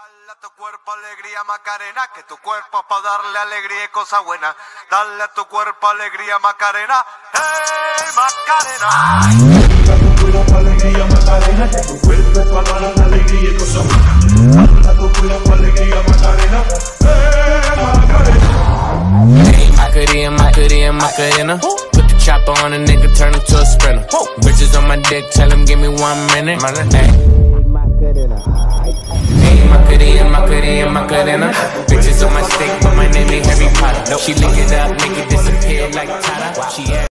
Dale a tu cuerpo alegría Macarena, que tu cuerpo es para darle alegría y cosa buena. Dale a tu cuerpo alegría Macarena, ¡hey Macarena! Dale a tu cuerpo alegría Macarena, que tu cuerpo es para darle alegría y cosa buena. Dale a tu cuerpo alegría Macarena, ¡hey Macarena! Hey Macarena, Macarena, Macarena. Put the chopper on a nigga, turn him to a sprinter. Bitches on my dick, tell him give me 1 minute. Hey Macarena, Macarena, Macarena. Bitches on my stick, but my name ain't Harry Potter. She lick it up, make it disappear like Tata. She